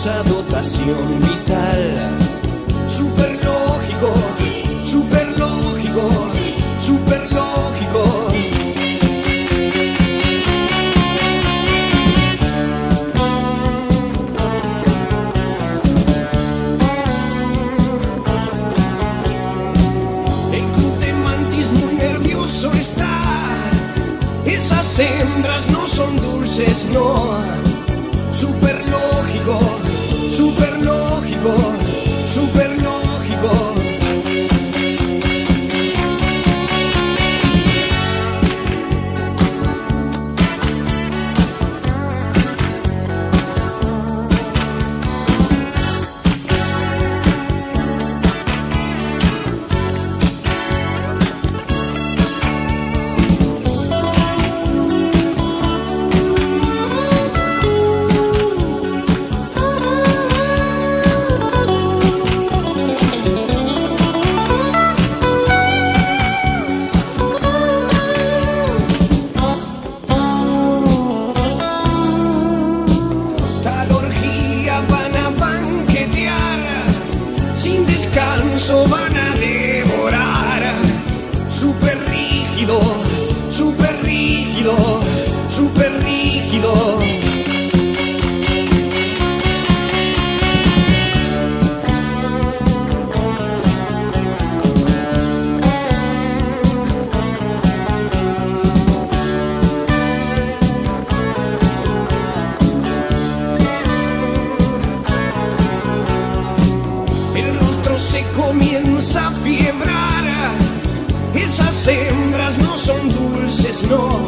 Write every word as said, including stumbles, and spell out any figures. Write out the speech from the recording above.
esa dotación vital. Super lógico, super lógico, super lógico. El club de mantis muy nervioso está. Esas hembras no son dulces, no. Super lógico, super lógico, super lógico. Van a devorar. Super rígido, super rígido, super rígido. Se comienza a fiebrar. Esas hembras no son dulces, no.